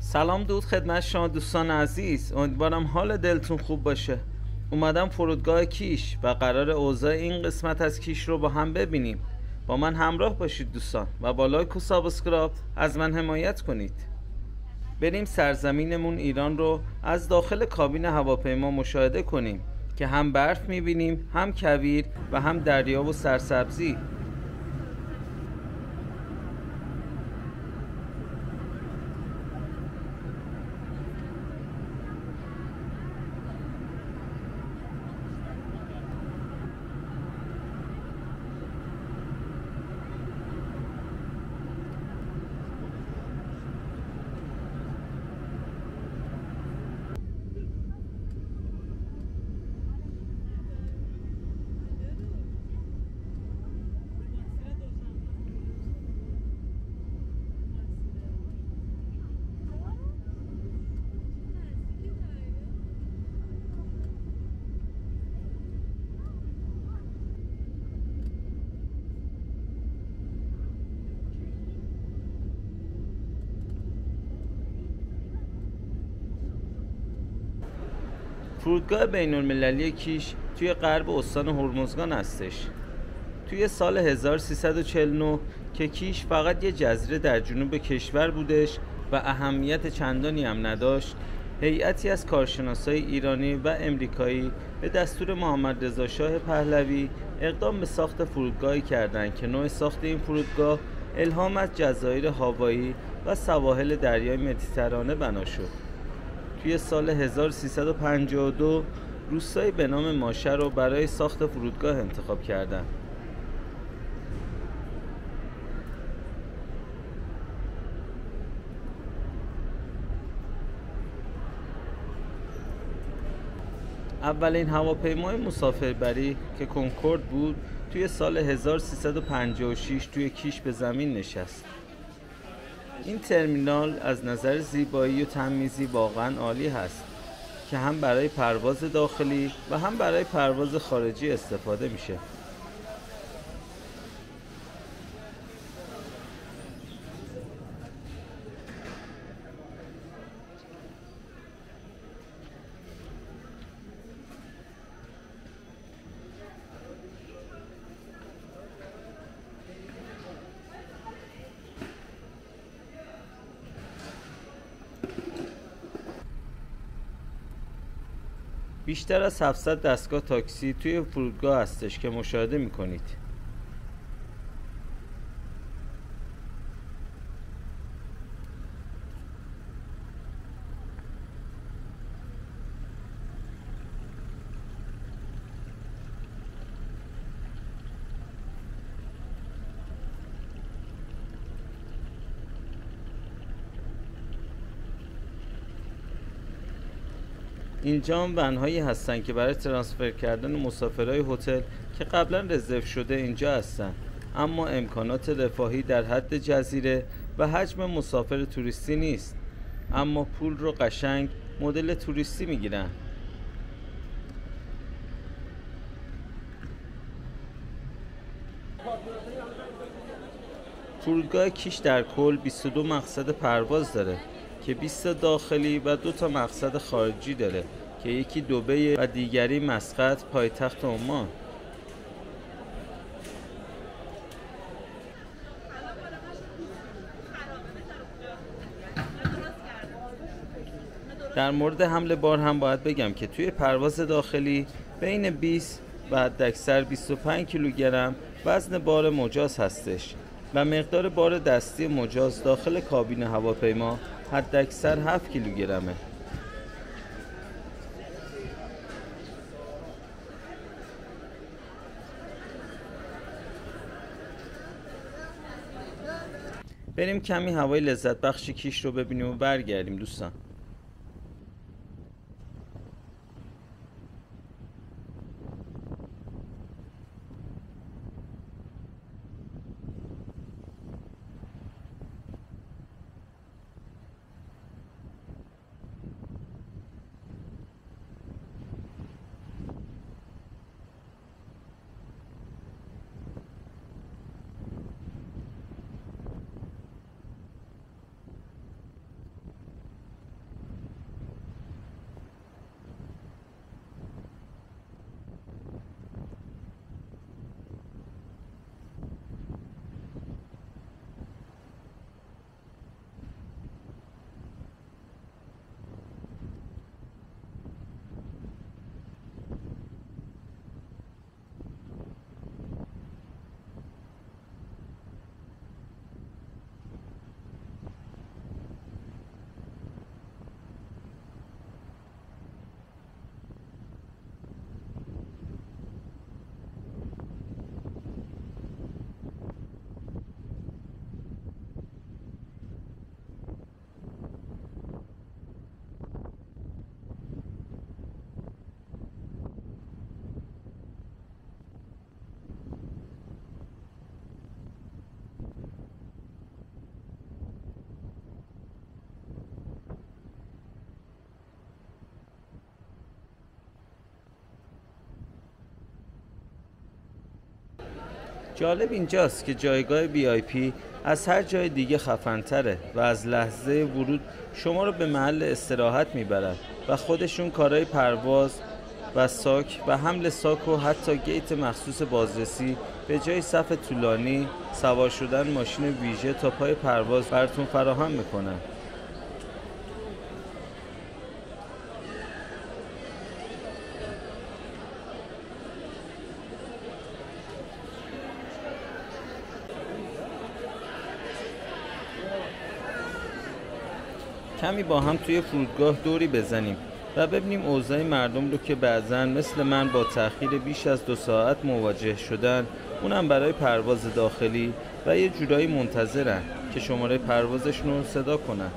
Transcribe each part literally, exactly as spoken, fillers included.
سلام دود خدمت شما دوستان عزیز، امیدوارم حال دلتون خوب باشه. اومدم فرودگاه کیش و قرار اوضاع این قسمت از کیش رو با هم ببینیم. با من همراه باشید دوستان و با لایک و سابسکرایب از من حمایت کنید. بریم سرزمینمون ایران رو از داخل کابین هواپیما مشاهده کنیم که هم برف میبینیم، هم کویر و هم دریا و سرسبزی. فرودگاه بین المللی کیش توی غرب استان هرمزگان هستش. توی سال هزار و سیصد و چهل و نه که کیش فقط یه جزیره در جنوب کشور بودش و اهمیت چندانی هم نداشت، هیئتی از کارشناسای ایرانی و امریکایی به دستور محمد رضا شاه پهلوی اقدام به ساخت فرودگاهی کردند که نوع ساخت این فرودگاه الهام از جزایر هاوایی و سواحل دریای مدیترانه بنا شد. توی سال هزار و سیصد و پنجاه و دو روستایی به نام ماشه رو برای ساخت فرودگاه انتخاب کردند. اولین هواپیمای مسافربری که کنکورد بود توی سال هزار و سیصد و پنجاه و شش توی کیش به زمین نشست. این ترمینال از نظر زیبایی و تمیزی واقعا عالی هست که هم برای پرواز داخلی و هم برای پرواز خارجی استفاده میشه. بیشتر از هفتصد دستگاه تاکسی توی فرودگاه هستش که مشاهده میکنید. اینجا هم ونهایی هستن که برای ترانسفر کردن مسافرای هتل که قبلا رزرو شده اینجا هستن، اما امکانات رفاهی در حد جزیره و حجم مسافر توریستی نیست، اما پول رو قشنگ مدل توریستی میگیرن. فرودگاه کیش در کل بیست و دو مقصد پرواز داره که بیست تا داخلی و دو تا مقصد خارجی داره که یکی دبی و دیگری مسقط پایتخت عمان. در مورد حمل بار هم باید بگم که توی پرواز داخلی بین بیست و حداکثر بیست و پنج کیلوگرم وزن بار مجاز هستش و مقدار بار دستی مجاز داخل کابین هواپیما حداکثر هفت کیلوگرمه. بریم کمی هوای لذت بخش کیش رو ببینیم و برگردیم دوستان. جالب اینجاست که جایگاه وی آی پی از هر جای دیگه خفن‌تره و از لحظه ورود شما رو به محل استراحت میبرد و خودشون کارهای پرواز و ساک و حمل ساک و حتی گیت مخصوص بازرسی به جای صف طولانی سوار شدن ماشین ویژه تا پای پرواز براتون فراهم میکنن. کمی با هم توی فرودگاه دوری بزنیم و ببینیم اوضاع مردم رو که بعضن مثل من با تأخیر بیش از دو ساعت مواجه شدن، اونم برای پرواز داخلی و یه جورایی منتظرن که شماره پروازشون رو صدا کنن.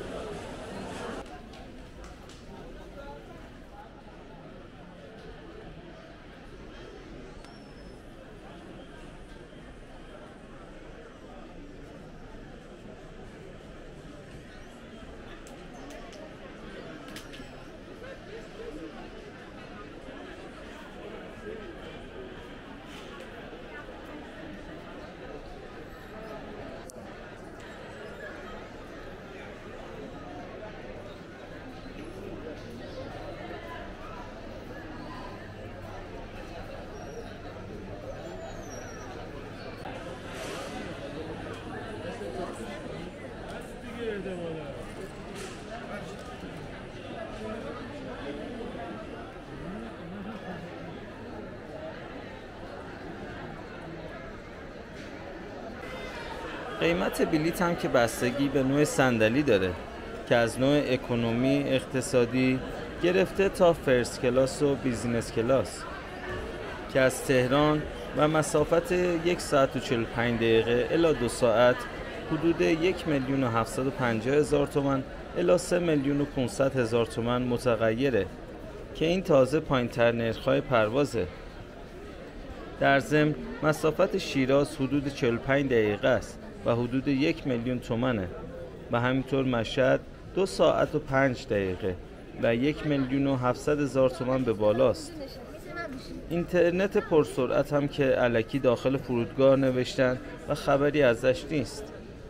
قیمت بلیط هم که بستگی به نوع صندلی داره که از نوع اکونومی، اقتصادی گرفته تا فرست کلاس و بیزینس کلاس که از تهران و مسافت یک ساعت و چهل و پنج دقیقه الی دو ساعت حدود یک میلیون و هفتصد و پنجاه هزار تومان الی سه میلیون و پانصد هزار تومان متغیره که این تازه پایین تر نرخ‌های پروازه. در ضمن مسافت شیراز حدود چهل و پنج دقیقه است و حدود یک میلیون تومانه و همینطور مشهد دو ساعت و پنج دقیقه و یک میلیون و هفتصد هزار تومان به بالاست. اینترنت پرسرعت هم که الکی داخل فرودگاه نوشتن و خبری ازش نیست.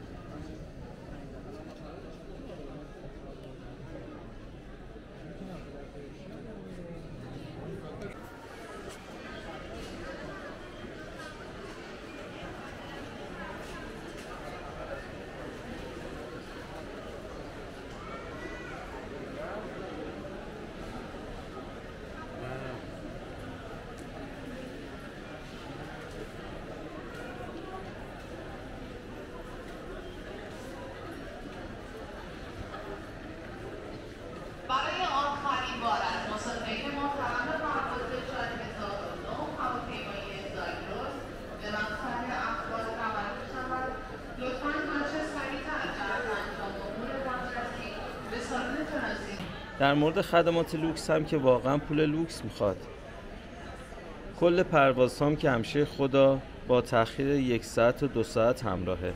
در مورد خدمات لوکس هم که واقعا پول لوکس میخواد. کل پرواز هم که همشه خدا با تأخیر یک ساعت و دو ساعت همراهه.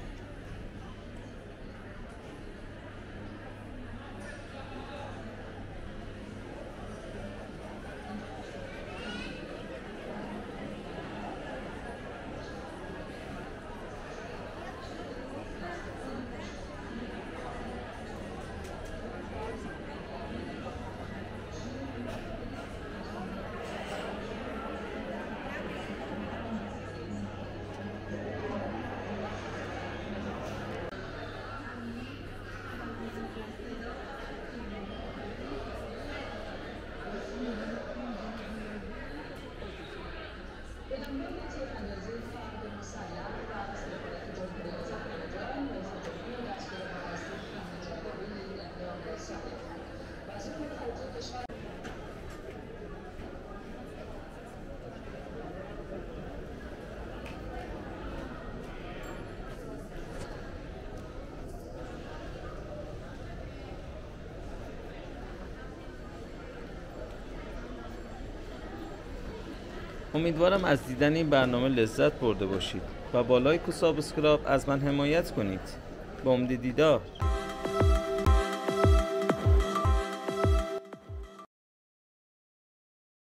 امیدوارم از دیدن این برنامه لذت برده باشید و با لایک و سابسکرایب از من حمایت کنید. با امید دیدار.